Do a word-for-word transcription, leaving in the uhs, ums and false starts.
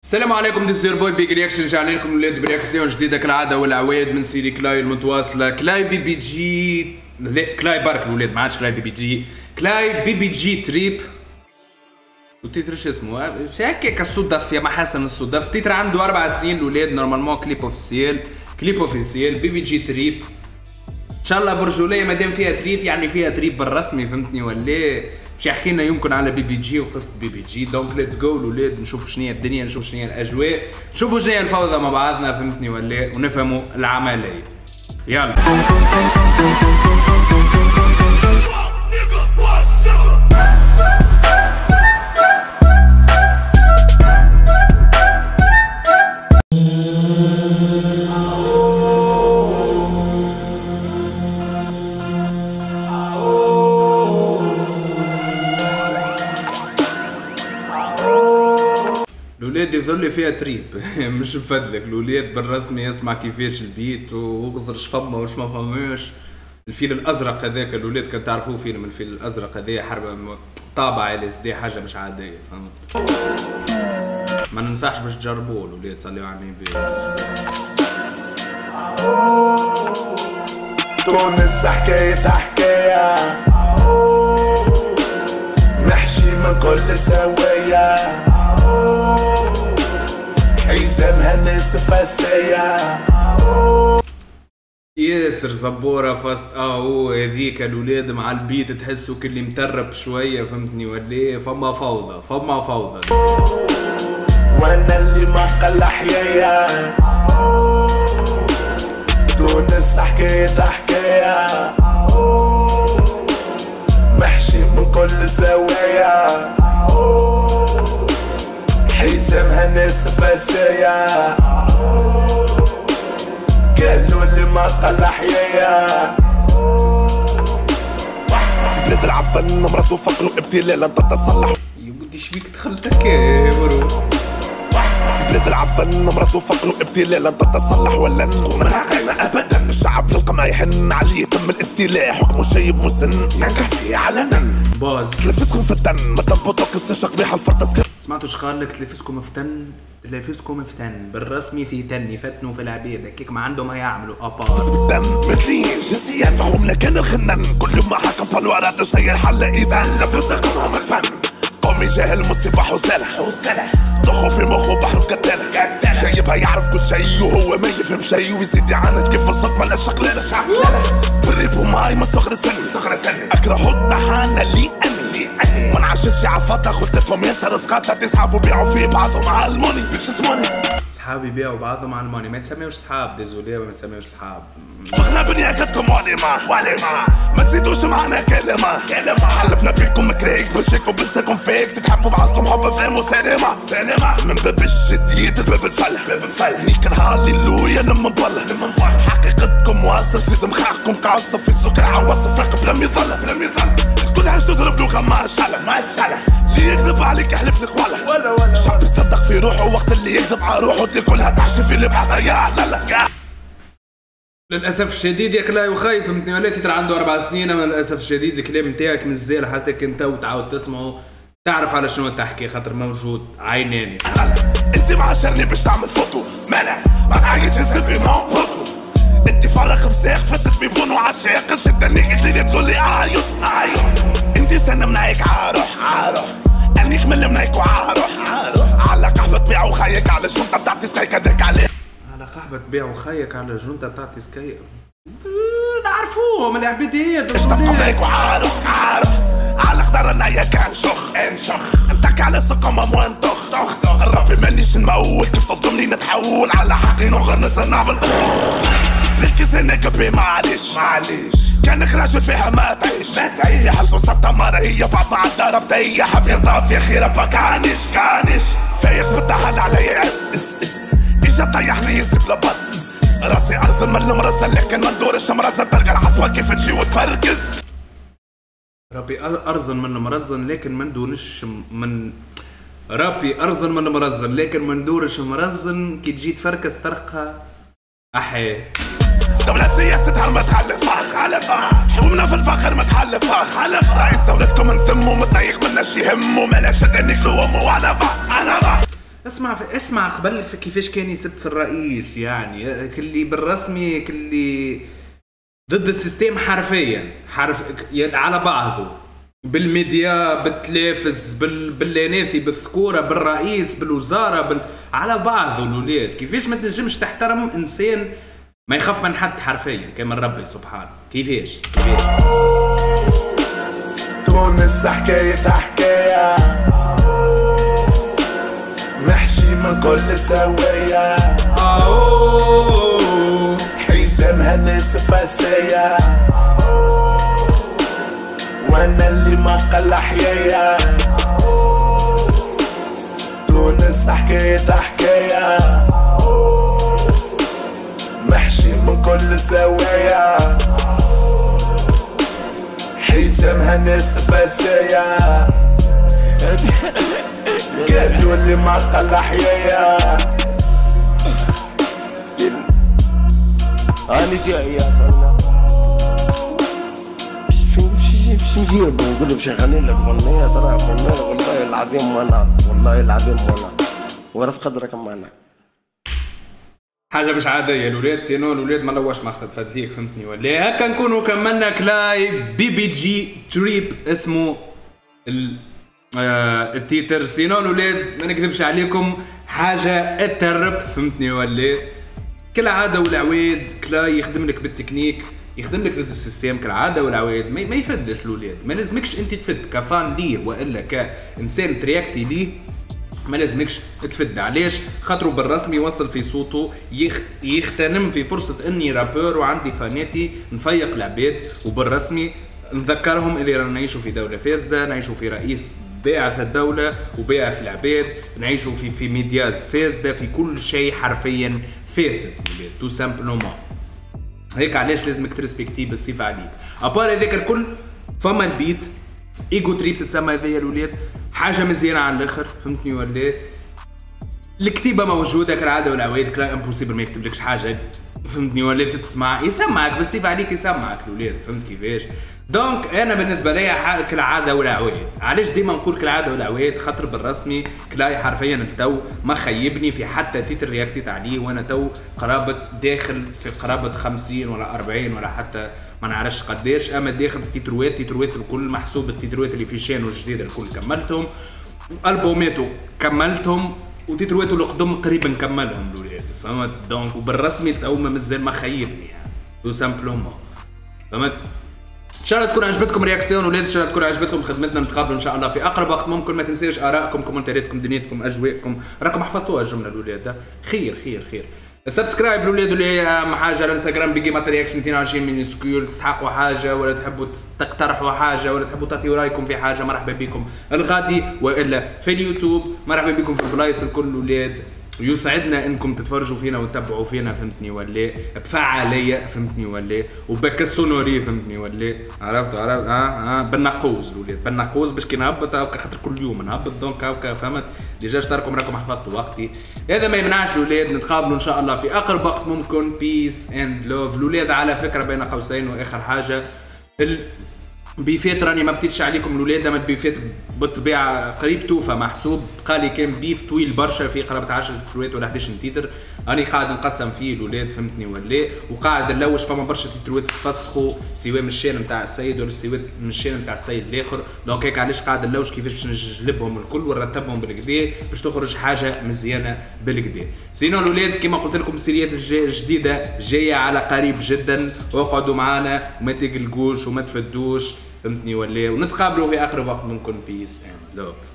السلام عليكم، دي زير بوي بيج رياكشن. رجعنا لكم ولاد برياكسيون جديده كالعاده والعواد من سيري كلاي المتواصله. كلاي بي بي جي، لا كلاي برك الولاد، ما عادش كلاي بي بي جي، كلاي بي بي جي تريب. والتيتر شو اسمه؟ هكاك الصدف يا محسن الصدف. التيتر عنده اربع سنين الولاد، نورمالمون كليب اوفيسيال، كليب اوفيسيال بي بي جي تريب. ان شاء الله برجوليه مادام فيها تريب، يعني فيها تريب بالرسمي، فهمتني ولا؟ باش يحكي لنا يمكن على بي بي جي وقصه بي بي جي. دونك ليتس جو الولاد، نشوفوا شنو هي الدنيا، نشوفوا شنو هي الاجواء، نشوفوا شنو هي الفوضى مع بعضنا، فهمتني ولا؟ ونفهموا العمليه. يلا الولاد يظل فيها تريب مش بفضلك الولاد بالرسمي. يسمع كيفاش البيت واغزر شفما وش ما فماش. الفيل الازرق هذاك الولاد كان تعرفوه، فيلم الفيل الازرق هذايا حرب طابع ال اس دي، حاجه مش عاديه، فهمت؟ ما ننصحش باش تجربوه الولاد، صليوا على النبي. تونس حكاية حكاية، نحشي من كل سوايا، حيزانها ناس فاسية. ياسر زبورة فاست اه هذيك الولاد مع البيت، تحسوا كلي مترب شوية، فهمتني ولا؟ فما فوضى فما فوضى. وانا اللي ما قل حيايا، تونس حكاية حكاية، محشي من كل زوايا، حيزامها ناس فاسية، قالوا اللي ما قل حيايا. في بلاد العفن مراتو فقروا ابتلالا تتصلح. يا ودي شبيك دخلتك يا برو؟ في بلاد العفن مراتو فقروا ابتلالا تتصلح ولا نقوم راقينا ابدا. الشعب يلقى ما يحن عليه تم الاستيلاء، حكمه شيب مسن ينجح فيه علنا. باز تلفزكم فتن ما تنبطوك استشق بيها الفرطس. سمعتوا شقال لك تلفزكم فتن؟ تلفزكم فتن بالرسمي في تن، يفتنوا في العباد هكاك ما عندهم ما يعملوا ابار. بس بالدم مثليين جنسيا فهم لكن الخنان، كل ما حكم فالورا تشتهي الحل اذا لبس قمهم الفن. قومي جاهل مصيبة حوزلة ضخوا في مخه بحر قتالة، شايبها يعرف كل شيء وهو ما يفهم شيء، ويزيد يعاند كيف الصوت ملا شقلالة. بريبو ماي ما صغر سن اكره الطحانة لي اني ما نعشتش عفاطة، خدتهم ياسر سقاطة تسحبوا بيعوا في بعضهم على الموني. بيش اسموني صحاب يبيعوا بعضهم على الموني، ما تسميوش صحاب، ديزولي ما تسميوش صحاب. فخنا بنياكتكم وليمة وليمة، ما تزيدوش معنا كلمة كلمة. حلفنا بيكم كريك بوشيكم بسكم فيك، تتحبوا بعضكم حب فهم وسينما سينما. من باب الجديد لباب الفل باب الفل، نيك هاليلويا لما نضل حقيقتكم واصل، سيد مخاخكم تعصب في السوق العواصف راقب لم يظل لم يظل. كل حاجة تضرب لغة ما شالة ما شالة، اللي يكذب عليك يحلف لك ولا ولا ولا. الشعب يصدق في روحه وقت اللي يكذب على روحه، دي كلها تحشي في اللي بعدها يا لا لا يا. للاسف الشديد يا كلاي وخايف، فهمتني ولا؟ تتر عنده اربع سنين، اما للاسف الشديد الكلام نتاعك مزال حتى كنت وتعاود تسمعه تعرف على شنو تحكي، خاطر موجود عيناني. انت معاشرني باش تعمل فوتو مالع، ما تعيطش نسبي ما فوتو. انت فرخ مساق فست بيبونو عشاق، شدنيك اللي تقول لي اعيط اعيط. انت سنة منايك عاروح عاروح، انيك من منايك وعاروح عاروح. على قحبة تبيع وخايك على الجنطة بتاعتي سكاي كدرك عليه. على قحبة تبيع وخايك على الجنطة بتاعتي سكاي، نعرفوهم العبيديات. اشتاق منايك وعاروح عاروح، على خضر النايا كان شخ انشخ. انتك على سقم وين طخ طخ طخ. ربي مانيش نمول كيف تظلمني نتحول، على حقي نغر نصنعمل بالكيس هناك بي معليش معليش. كانك راجل فيها ما تعيش ما تعيش، في حلف وسطة مرة هي بعض مع الدار بتاعي حاب ينضاف يا خير با كانش كانش. فايق بالتحل عليا اس اس اس، اجا طيحني يسيب لبس. راسي ارزل من المرزل لكن ما ندورش مرزل، تلقى العصبة كيف تجي وتفركس. ربي ارزن من مرزن لكن ما ندورش من ربي ارزن من مرزن لكن ما ندورش مرزن، كي تجي تفركس ترقى احي. دولة سياستها متخلفة خلفة، حبوبنا في الفخر متحلفة خلفة. رئيس دولتكم انتم ومتنيق مناش يهمو، مالاش شدني كلوهم وعنفة عنفة. اسمع اسمع قبل كيفاش كان يسب في الرئيس، يعني كلي بالرسمي كلي ضد السيستم حرفيا حرف على بعضه، بالميديا بالتلافز بال... باللاناثي بالذكوره بالرئيس بالوزاره بال... على بعضه الولاد. كيفاش ما تنجمش تحترم انسان ما يخاف من حد حرفيا كما ربي سبحانه؟ كيفاش كيفاش تونس حكاية حكاية محشي من كل سوية، حزامها ناس فاسية وانا اللي ما قل حيايا. تونس حكاية حكاية محشي من كل سوية، حزامها ناس فاسية قالوا اللي ما قل حيايا. هاني جاي يا صلاح باش نجيب ونقول له باش نغني لك اغنيه، ترى اغنيه والله العظيم ما نعرف، والله العظيم ما نعرف، ورث قدرك ما نعرف. حاجه مش عاديه الولاد، سينو الولاد ما لواش ما اختلفت ليك فهمتني ولا؟ هكا نكونوا كملنا كلاي بي بي جي تريب اسمه ال آه التيتر. سينو الولاد ما نكذبش عليكم حاجه اترب فهمتني ولا؟ كالعاده والعواد كلاي يخدم لك بالتكنيك، يخدم لك ضد السيستم كالعاده والعواد، ما يفدش الولاد. ما لازمكش انت تفد كفان ليه والا كانسان ترياكتي ليه، ما لازمكش تفد. علاش؟ خاطرو بالرسمي يوصل في صوته، يخ... يغتنم في فرصه اني رابور وعندي فاناتي نفيق العباد، وبالرسمي نذكرهم اللي رانا نعيشوا في دوله فاسده، نعيشوا في رئيس باعث الدوله وباعث العباد، نعيشوا في في ميدياز فاسده، في كل شيء حرفيا فاسد تو سامبلومون. هيك علاش لازمك ترسبكتي بالصفه عليك. ابار هذاك الكل فما البيت ايجو تريب تتسمى هذيا الولاد، حاجه مزيانه على الاخر فهمتني ولا؟ الكتيبه موجوده كالعاده والعوايد، كلا امبوسيبل ما يكتبلكش حاجه فهمتني ولا؟ تسمع يسمعك بالصفه عليك، يسمعك الولاد فهمت كيفاش؟ دونك انا بالنسبه لي كالعاده والعوايد. علاش ديما نقول كالعاده والعوايد؟ خاطر بالرسمي كلاي حرفيا التو ما خيبني في حتى تيتر رياكتيت عليه، وانا تو قرابه داخل في قرابه خمسين ولا أربعين ولا حتى ما نعرفش قداش، اما داخل في تيتروات تيتروات الكل محسوب، التيتروات اللي في شانو الجديد الكل كملتهم، البوماتو كملتهم، وتيترواتو القدم قريبا نكملهم الولاد فهمت؟ دونك وبالرسمي تو مازال ما خيبني يعني تو سامبلومون فهمت؟ ان شاء الله تكون عجبتكم رياكسيون ولاد، ان شاء الله تكون عجبتكم خدمتنا، نتقابلوا ان شاء الله في اقرب وقت ممكن. ما تنساوش ارائكم كومنتارياتكم دنيتكم اجواءكم، راكم حفظتوها الجمله الولاد، خير خير خير. سبسكرايب الولاد اللي اهم حاجه على الانستغرام بيجي مات رياكشن اثنين وعشرين من سكول، تستحقوا حاجه ولا تحبوا تقترحوا حاجه ولا تحبوا تعطيوا رايكم في حاجه، مرحبا بكم الغادي والا في اليوتيوب، مرحبا بكم في البلايص الكل ولاد. ويسعدنا انكم تتفرجوا فينا وتتبعوا فينا فهمتني ولا؟ بفعاليه فهمتني ولا؟ وبك السونوري فهمتني ولا؟ عرفت عرفت اه اه بالنقوز الولاد، بالنقوز باش كي نهبط هكا خاطر كل يوم نهبط دونك هكا فهمت؟ ديجا اشتركوا راكم حفظتوا وقتي، هذا ما يمنعش الولاد. نتقابلوا ان شاء الله في اقرب وقت ممكن. بيس اند لوف الولاد. على فكره بين قوسين واخر حاجه، ال بيفات راني ما بتيتش عليكم الولاد، اما البيفات بالطبيعه قريب توفى محسوب، قالي كان بيف طويل برشا في قرابه عشرة تيتروات ولا احد عشر تيتر، راني قاعد نقسم فيه الولاد فهمتني ولا؟ وقاعد نلوش فما برشا تيتروات تفسخوا سواء من الشان نتاع السيد ولا سواء من الشان نتاع السيد الاخر، دونك هيك علاش قاعد نلوش كيفاش باش نجلبهم الكل ونرتبهم بالكدا باش تخرج حاجه مزيانه بالكدا. سينو الولاد كما قلت لكم السيريات الجديده جايه على قريب جدا، واقعدوا معنا وما تقلقوش وما تفدوش فهمتني ولا؟ ونتقابلوا في اقرب وقت ممكن. بيس اند لوف.